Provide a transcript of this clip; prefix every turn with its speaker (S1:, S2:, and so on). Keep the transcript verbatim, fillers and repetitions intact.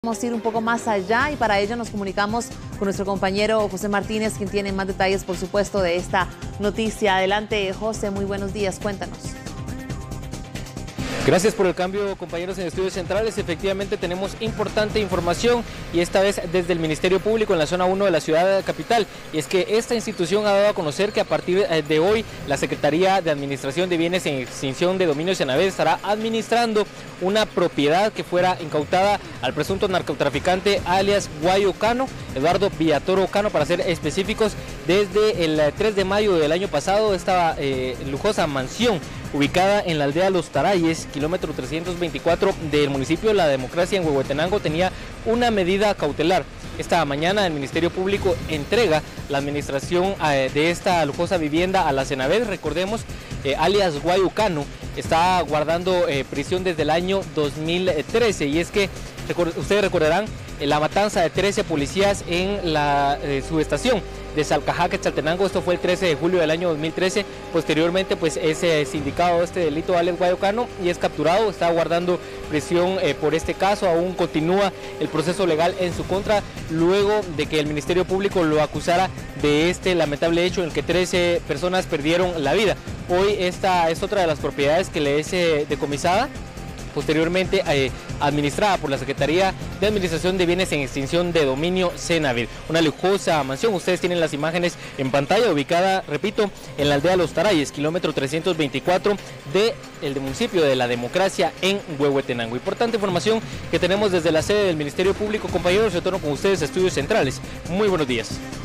S1: Vamos a ir un poco más allá y para ello nos comunicamos con nuestro compañero José Martínez, quien tiene más detalles, por supuesto, de esta noticia. Adelante, José, muy buenos días, cuéntanos.
S2: Gracias por el cambio, compañeros en Estudios Centrales. Efectivamente tenemos importante información y esta vez desde el Ministerio Público en la zona uno de la ciudad capital. Y es que esta institución ha dado a conocer que a partir de hoy la Secretaría de Administración de Bienes en Extinción de Dominio Senavid estará administrando una propiedad que fuera incautada al presunto narcotraficante alias Guayo Cano, Eduardo Villatoro Cano, para ser específicos, desde el tres de mayo del año pasado. Esta eh, lujosa mansión ubicada en la aldea Los Tarayes, kilómetro trescientos veinticuatro del municipio La Democracia en Huehuetenango, tenía una medida cautelar. Esta mañana el Ministerio Público entrega la administración eh, de esta lujosa vivienda a la Senavid. Recordemos, eh, alias Guayo Cano está guardando eh, prisión desde el año dos mil trece, y es que record ustedes recordarán eh, la matanza de trece policías en la eh, subestación de Salcajaque, Chaltenango. Esto fue el trece de julio del año dos mil trece. Posteriormente, pues es eh, sindicado este delito alias Guayo Cano y es capturado. Está guardando prisión eh, por este caso. Aún continúa el proceso legal en su contra, luego de que el Ministerio Público lo acusara de este lamentable hecho en el que trece personas perdieron la vida. Hoy esta es otra de las propiedades que le es eh, decomisada, posteriormente eh, administrada por la Secretaría de Administración de Bienes en Extinción de Dominio Senavid. Una lujosa mansión, ustedes tienen las imágenes en pantalla, ubicada, repito, en la aldea Los Tarayes, kilómetro trescientos veinticuatro del municipio de La Democracia en Huehuetenango. Importante información que tenemos desde la sede del Ministerio Público. Compañeros, retorno con ustedes a Estudios Centrales. Muy buenos días.